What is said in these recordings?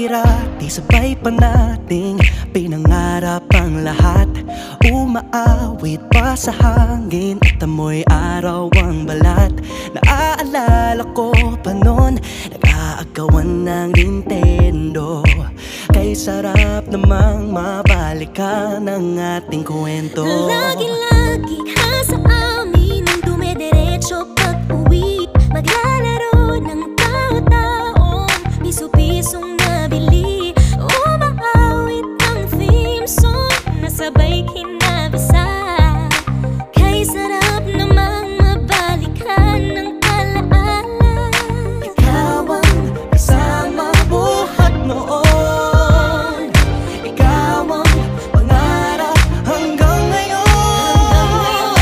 Dati-rati sabay pa nating pinangarap ang lahat. Umaawit pa sa hangin at amoy araw ang balat. Naaalala ko pa noon, nag-aagawan ng Nintendo. Kay sarap namang mabalikan ang ating kwento. Lagi-lagi ka sa amin ang dumediretso pag-uwi. Maglalaro ng tao-taong piso-pisong nabili. Umaawit ang theme song na sabay kinabasa. Kay sarap namang mabalikan ng alaala. Ikaw ang kasama buhat noon. Ikaw ang pangarap hanggang ngayon.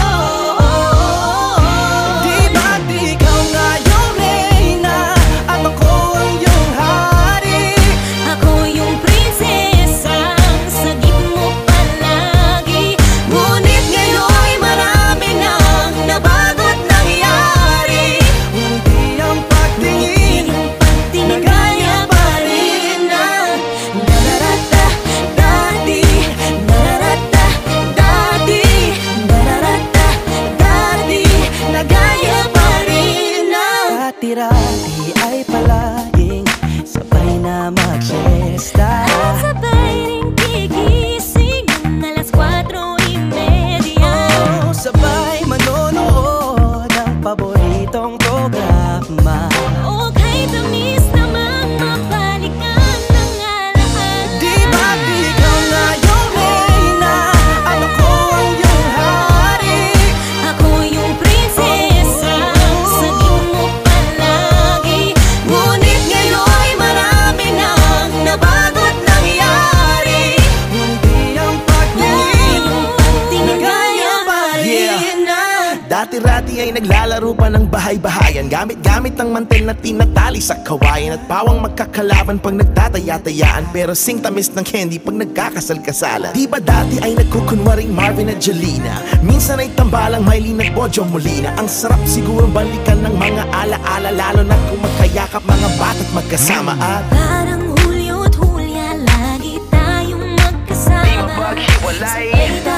Di ba't ikaw nga yung reyna at ako ang iyong hari? Ako yung prinsesang sagip mo palagi. Ngunit ngayon'y marami nang nabago't nangyari. Hindi ang pagtingin na gaya pa rin ng nararata dati. Nararata dati. Nararata dati. Na gaya pa rin ng dati-rati ay palaging sabay na mag-siesta. At sabay ring gigising ng alas 4:30. Oh, sabay manonood ng paboritong programa. O kay tamis namang mabalikan ng alaala. Di ba't ikaw nga yung reyna at ako ang iyong hari? Ako yung prinsesa, sagip mo palagi. Ngunit ngayon'y marami nang nabago't nangyari. Hindi ang pagtingin na gaya pa rin ng Dati-rati ay naglalaro pa ng bahay-bahayan, gamit-gamit ang mantel na tinatali sa kawayan. At pawang magkakalaban pag nagtataya-tayaan, pero sing tamis ng candy pag nagkakasal-kasalan. Di ba dati ay nagkukunwaring Marvin at Jelena? Minsan ay tambalang Mylene at Bojo Molina. Ang sarap siguro balikan ng mga ala-ala, lalo na kung magkayakap mga bata't magkasama. At Parang Hulyo at Hulya, lagi tayong magkasama. Di maghiwalay. Sabay